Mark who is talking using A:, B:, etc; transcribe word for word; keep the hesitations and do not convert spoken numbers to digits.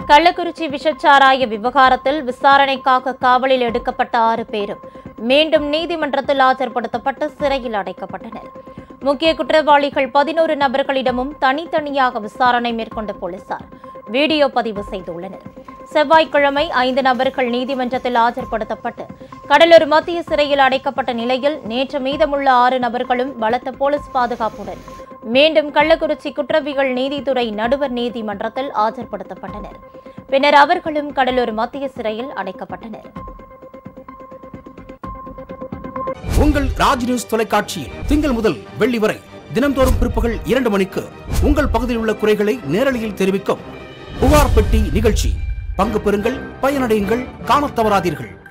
A: கள்ளக்குறிச்சி விஷச்சாராய விவகாரத்தில் விசாரணைக்காக காவலில் எடுக்கப்பட்ட ஆறு பேரும் மீண்டும் நீதிமன்றத்தில் ஆஜர்படுத்தப்பட்டு சிறையில் அடைக்கப்பட்டனர். முக்கிய குற்றவாளிகள் பதினோரு நபர்களிடமும் தனித்தனியாக விசாரணை மேற்கொண்ட போலீசார் வீடியோ பதிவு செய்துள்ளனர். செவ்வாய்க்கிழமை ஐந்து நபர்கள் நீதிமன்றத்தில் ஆஜர்படுத்தப்பட்டு கடலூர் மத்திய சிறையில் அடைக்கப்பட்ட நிலையில் நேற்று மீதமுள்ள ஆறு நபர்களும் பலத்த போலீஸ் பாதுகாப்புடன் மீண்டும் கள்ளக்குறிச்சி குற்றவியல் நீதித்துறை நடுவர் நீதிமன்றத்தில் ஆஜர்படுத்தப்பட்டனர். பின்னர் அவர்களும் கடலூர் மத்திய சிறையில் அடைக்கப்பட்டனர்.
B: உங்கள் ராஜ் நியூஸ் தொலைக்காட்சியில் திங்கள் முதல் வெள்ளி வரை தினந்தோறும் பிற்பகல் இரண்டு மணிக்கு உங்கள் பகுதியில் உள்ள குறைகளை நேரலையில் தெரிவிக்கும் புகார் பெட்டி நிகழ்ச்சி. பங்கு பெறுங்கள், பயனடையுங்கள், காணத் தவறாதீர்கள்.